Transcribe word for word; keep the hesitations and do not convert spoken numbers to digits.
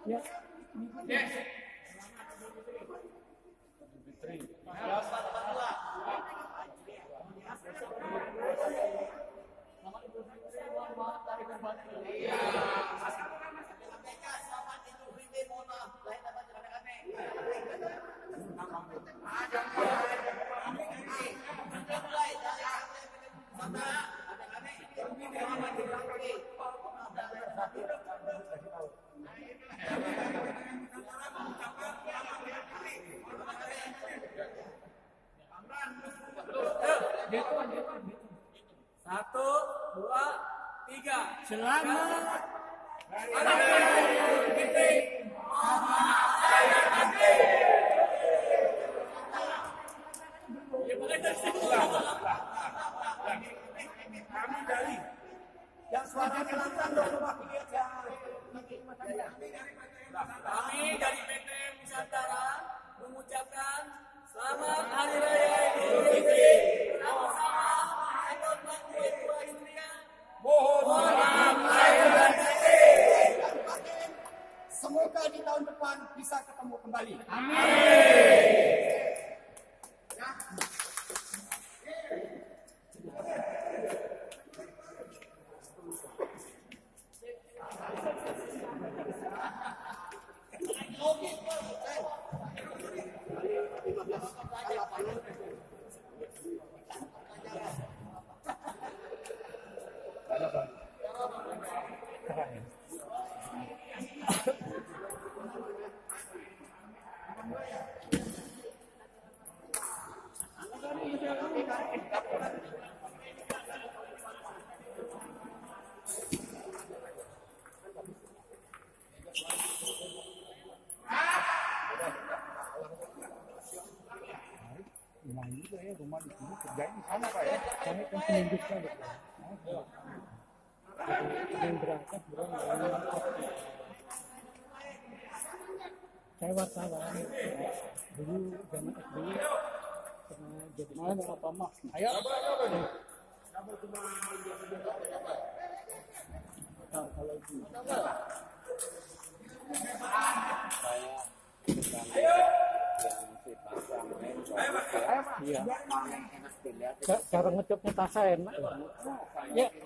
Ya. Yes. Satu, dua, tiga. Selamat. Kami dari Yang suaranya lantang dong, Kami dari P T Nusantara mengucapkan selamat Hari Raya Idul Fitri. Sama-sama Tahun dua ribu dua puluh dua Hijriah. mohon Mohon lahir dan batin. Semoga di tahun depan bisa ketemu kembali. Lumayan juga ya rumah di sini kerjanya di sana Pak ya. Kami kan seminggu sekali. Yang berangkat berangkat. Saya wartawan. Dulu zaman S B Y pernah jadi mana apa mah? Ayo. Kalau kalau itu. Iya. Cara ngecopnya tasa enak. Ya.